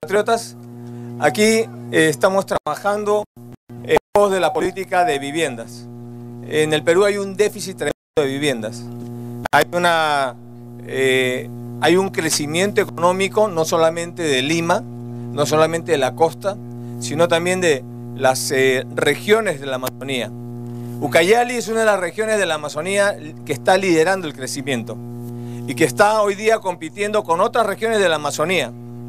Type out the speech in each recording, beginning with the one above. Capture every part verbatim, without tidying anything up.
Compatriotas, aquí eh, estamos trabajando en pos de la política de viviendas. En el Perú hay un déficit tremendo de viviendas. Hay, una, eh, hay un crecimiento económico no solamente de Lima, no solamente de la costa, sino también de las eh, regiones de la Amazonía. Ucayali es una de las regiones de la Amazonía que está liderando el crecimiento y que está hoy día compitiendo con otras regiones de la Amazonía.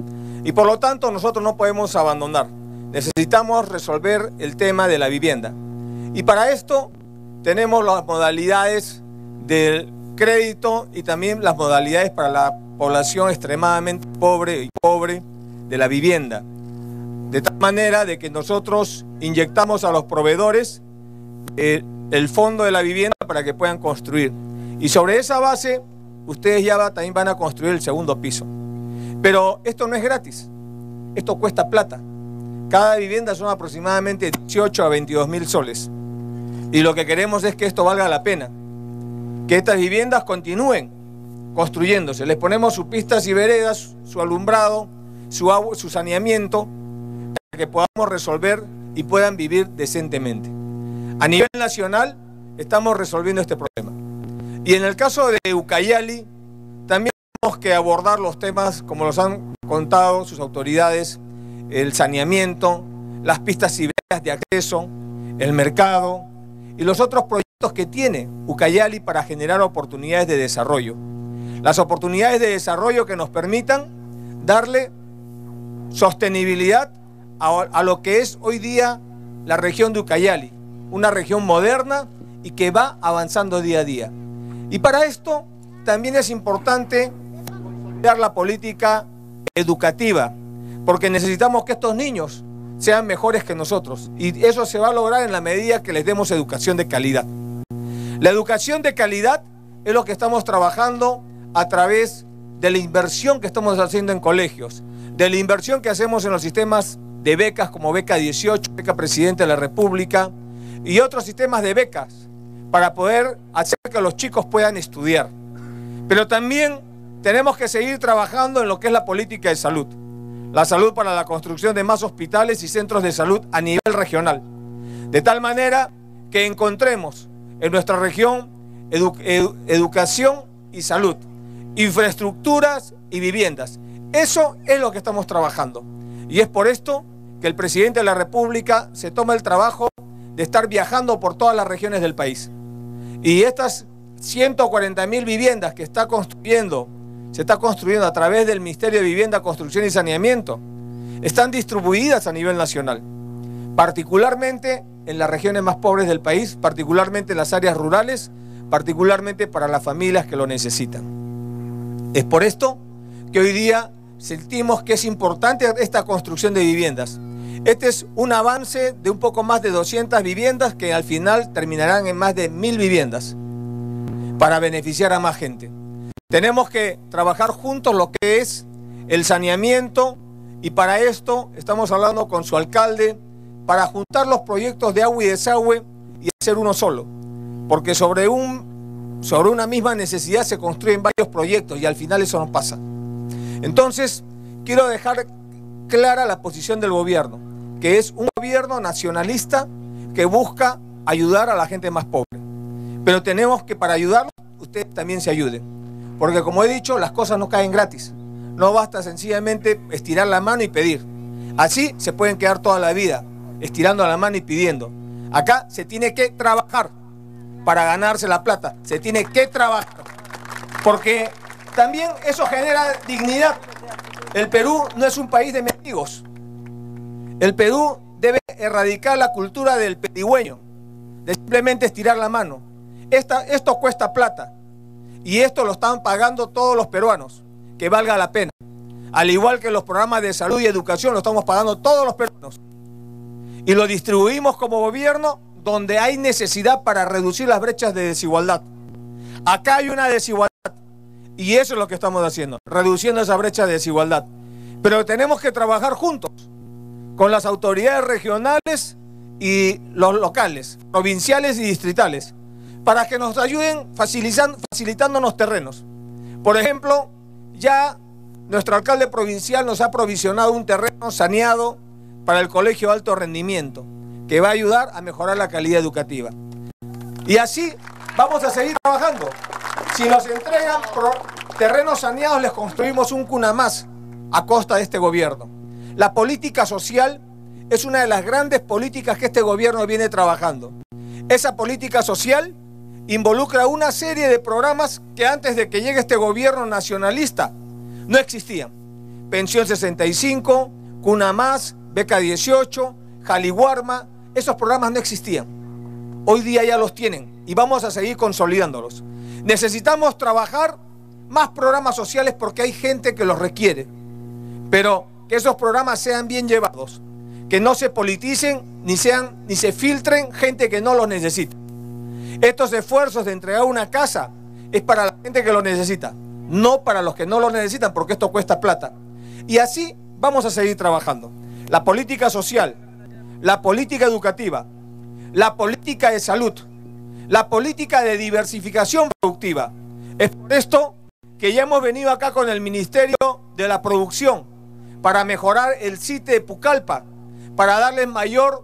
Y por lo tanto nosotros no podemos abandonar. Necesitamos resolver el tema de la vivienda. Y para esto tenemos las modalidades del crédito y también las modalidades para la población extremadamente pobre y pobre de la vivienda. De tal manera de que nosotros inyectamos a los proveedores eh, el fondo de la vivienda para que puedan construir. Y sobre esa base ustedes ya va, también van a construir el segundo piso. Pero esto no es gratis, esto cuesta plata. Cada vivienda son aproximadamente dieciocho a veintidós mil soles. Y lo que queremos es que esto valga la pena, que estas viviendas continúen construyéndose. Les ponemos sus pistas y veredas, su alumbrado, su agua, su saneamiento, para que podamos resolver y puedan vivir decentemente. A nivel nacional estamos resolviendo este problema. Y en el caso de Ucayali, también tenemos que abordar los temas, como los han contado sus autoridades, el saneamiento, las pistas y veredas de acceso, el mercado y los otros proyectos que tiene Ucayali para generar oportunidades de desarrollo. Las oportunidades de desarrollo que nos permitan darle sostenibilidad a, a lo que es hoy día la región de Ucayali, una región moderna y que va avanzando día a día. Y para esto también es importante dar la política educativa, porque necesitamos que estos niños sean mejores que nosotros, y eso se va a lograr en la medida que les demos educación de calidad. La educación de calidad es lo que estamos trabajando a través de la inversión que estamos haciendo en colegios, de la inversión que hacemos en los sistemas de becas como Beca dieciocho, Beca Presidente de la República y otros sistemas de becas para poder hacer que los chicos puedan estudiar. Pero también tenemos que seguir trabajando en lo que es la política de salud. La salud para la construcción de más hospitales y centros de salud a nivel regional. De tal manera que encontremos en nuestra región edu edu educación y salud, infraestructuras y viviendas. Eso es lo que estamos trabajando. Y es por esto que el presidente de la República se toma el trabajo de estar viajando por todas las regiones del país. Y estas ciento cuarenta mil viviendas que está construyendo, se está construyendo a través del Ministerio de Vivienda, Construcción y Saneamiento, están distribuidas a nivel nacional, particularmente en las regiones más pobres del país, particularmente en las áreas rurales, particularmente para las familias que lo necesitan. Es por esto que hoy día sentimos que es importante esta construcción de viviendas. Este es un avance de un poco más de doscientas viviendas que al final terminarán en más de mil viviendas para beneficiar a más gente. Tenemos que trabajar juntos lo que es el saneamiento y para esto estamos hablando con su alcalde para juntar los proyectos de agua y desagüe y hacer uno solo. Porque sobre, un, sobre una misma necesidad se construyen varios proyectos y al final eso no pasa. Entonces, quiero dejar clara la posición del gobierno, que es un gobierno nacionalista que busca ayudar a la gente más pobre. Pero tenemos que, para ayudarlos, ustedes también se ayuden. Porque como he dicho, las cosas no caen gratis. No basta sencillamente estirar la mano y pedir. Así se pueden quedar toda la vida, estirando la mano y pidiendo. Acá se tiene que trabajar para ganarse la plata. Se tiene que trabajar. Porque también eso genera dignidad. El Perú no es un país de mendigos. El Perú debe erradicar la cultura del pedigüeño, de simplemente estirar la mano. Esta, esto cuesta plata y esto lo están pagando todos los peruanos, que valga la pena. Al igual que los programas de salud y educación lo estamos pagando todos los peruanos. Y lo distribuimos como gobierno donde hay necesidad para reducir las brechas de desigualdad. Acá hay una desigualdad y eso es lo que estamos haciendo, reduciendo esa brecha de desigualdad. Pero tenemos que trabajar juntos con las autoridades regionales y los locales, provinciales y distritales, para que nos ayuden facilitándonos terrenos. Por ejemplo, ya nuestro alcalde provincial nos ha provisionado un terreno saneado para el colegio de alto rendimiento, que va a ayudar a mejorar la calidad educativa. Y así vamos a seguir trabajando. Si nos entregan terrenos saneados, les construimos un cuna más a costa de este gobierno. La política social es una de las grandes políticas que este gobierno viene trabajando. Esa política social involucra una serie de programas que antes de que llegue este gobierno nacionalista no existían. Pensión sesenta y cinco, Cuna Más, Beca dieciocho, Jaliguarma, esos programas no existían. Hoy día ya los tienen y vamos a seguir consolidándolos. Necesitamos trabajar más programas sociales porque hay gente que los requiere, pero que esos programas sean bien llevados, que no se politicen ni, sean, ni se filtren gente que no los necesita. Estos esfuerzos de entregar una casa es para la gente que lo necesita, no para los que no lo necesitan, porque esto cuesta plata. Y así vamos a seguir trabajando. La política social, la política educativa, la política de salud, la política de diversificación productiva. Es por esto que ya hemos venido acá con el Ministerio de la Producción para mejorar el sitio de Pucallpa, para darles mayor,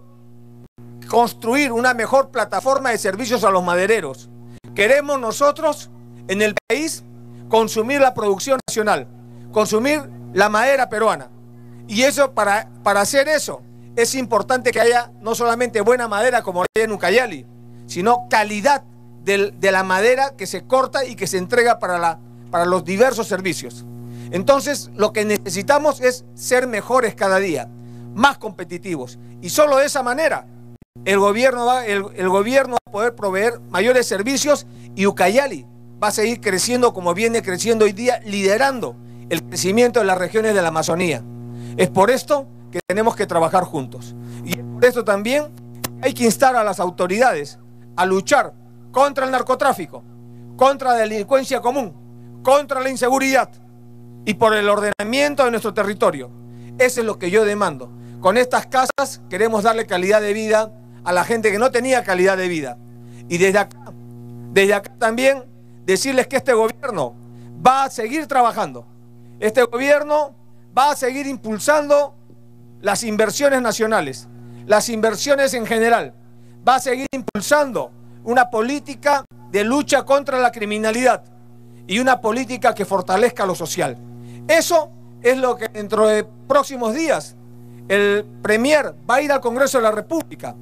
construir una mejor plataforma de servicios a los madereros. Queremos nosotros en el país consumir la producción nacional, consumir la madera peruana. Y eso, para, para hacer eso, es importante que haya no solamente buena madera como hay en Ucayali, sino calidad de, de la madera que se corta y que se entrega para, la, para los diversos servicios. Entonces, lo que necesitamos es ser mejores cada día, más competitivos. Y solo de esa manera el gobierno va, el, el gobierno va a poder proveer mayores servicios y Ucayali va a seguir creciendo como viene creciendo hoy día, liderando el crecimiento de las regiones de la Amazonía. Es por esto que tenemos que trabajar juntos. Y por esto también hay que instar a las autoridades a luchar contra el narcotráfico, contra la delincuencia común, contra la inseguridad y por el ordenamiento de nuestro territorio. Eso es lo que yo demando. Con estas casas queremos darle calidad de vida a la gente que no tenía calidad de vida. Y desde acá, desde acá también decirles que este gobierno va a seguir trabajando. Este gobierno va a seguir impulsando las inversiones nacionales, las inversiones en general. Va a seguir impulsando una política de lucha contra la criminalidad y una política que fortalezca lo social. Eso es lo que dentro de próximos días el Premier va a ir al Congreso de la República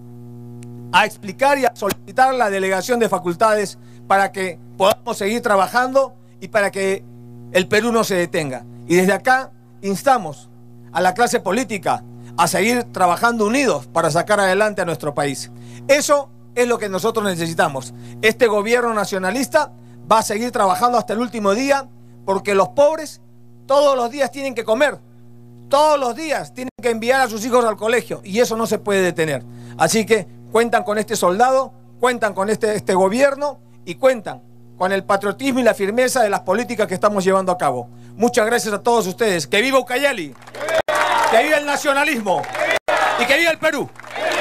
a explicar y a solicitar la delegación de facultades para que podamos seguir trabajando y para que el Perú no se detenga. Y desde acá instamos a la clase política a seguir trabajando unidos para sacar adelante a nuestro país. Eso es lo que nosotros necesitamos. Este gobierno nacionalista va a seguir trabajando hasta el último día porque los pobres todos los días tienen que comer, todos los días tienen que enviar a sus hijos al colegio y eso no se puede detener. Así que cuentan con este soldado, cuentan con este, este gobierno y cuentan con el patriotismo y la firmeza de las políticas que estamos llevando a cabo. Muchas gracias a todos ustedes. ¡Que viva Ucayali! ¡Que viva el nacionalismo! ¡Y que viva el Perú!